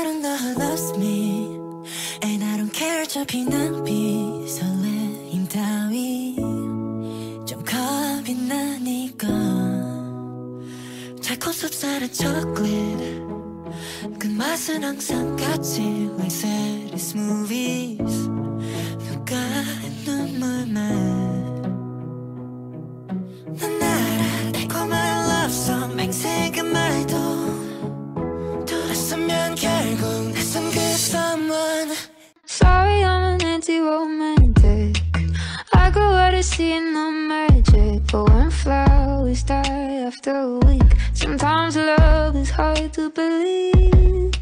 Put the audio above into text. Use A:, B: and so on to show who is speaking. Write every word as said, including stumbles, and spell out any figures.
A: I don't know who loves me And I don't care 잡히는 빛 설레임 따위 좀 겁이 나니까 달콤 쌉쌀한 초콜릿 그 맛은 항상 같이 Like series movies 누가의 눈물만 난 알아 달콤한 love song 맹세한 말도 돌았으면 결국 낯선 그 someone
B: Sorry I'm an anti-romantic I go out to see no magic But when flowers die after a week Sometimes love is hard to believe